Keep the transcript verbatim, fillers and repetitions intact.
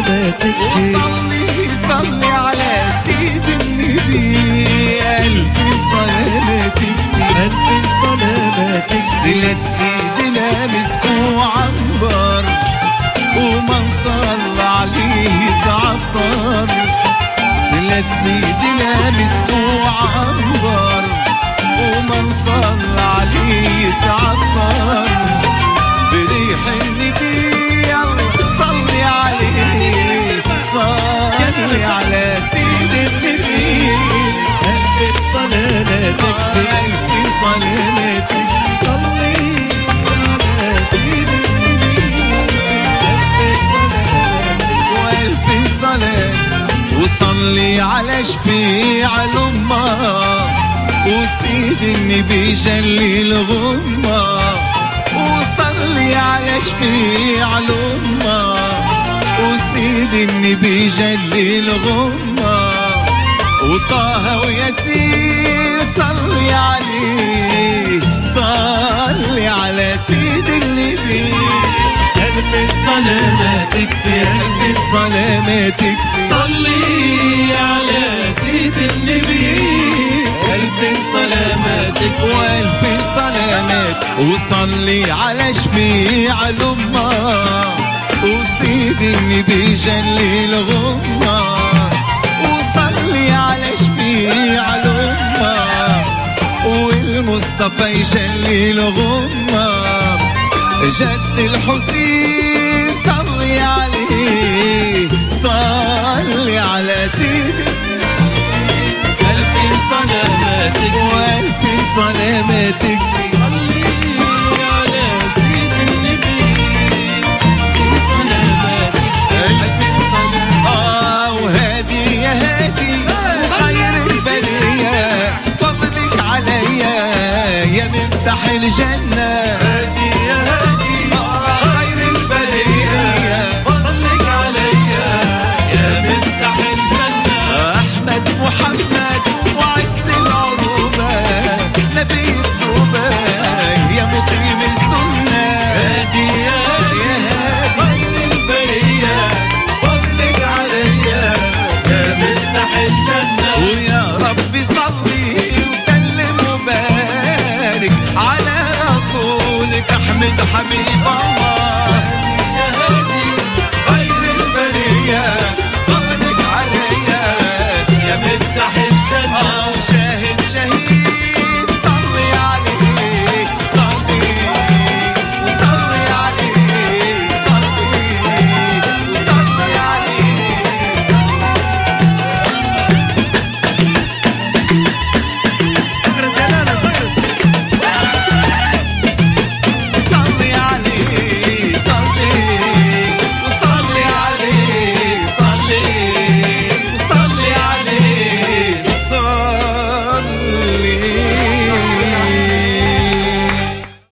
سلاماتك فيه. وصلي صلي على سيد النبي، ألف سلاماتك فيه. ألف سلاماتك صلة سيدنا مسك وعنبر، ومن صلى عليه تعطر. صلة سيدنا مسك وعنبر، ومن صلى عليه تعطر. بريح النبي صلي عليه، صلي على سيد النبي. ألف سلاماتك فيه. ألف سلاماتك صلي على سيد النبي. ألف سلاماتك وألف سلام. وصلي على شفيع الأمة، وسيد النبي جلي الغمة. وصلي على شفيع الأمة، وسيد النبي جلي الغمة. وطه وياسين صلي عليه، صلي على سيد النبي. ألف سلاماتك فيه. ألف سلاماتك صلي على سيد النبي. ألف سلاماتك وألف سلامات. وصلي على شفيع الأمة، وسيد النبي جلي الغمة. وصلي على شفيع الأمة، والمصطفى يجلي الغمة. جد الحسين صلي عليه، صلي على سيد. ألف سلاماتك وألف سلاماتك صلي على سيد النبي. سلاماتك ألف سلام. آه وهادي يا هادي وخير البرية، فضلك عليا يا مفتاح الجنة. هادي يا هادي خير البرية، فضلك عليا يا مفتاح الجنة. أحمد محمد وعز العروبة، نبي التوبة يا مقيم السنة. هادي يا يا هادي خير البرية، فضلك عليا يا مفتاح الجنة. ويا رب صلي وسلم وبارك على رسولك أحمد حبيب.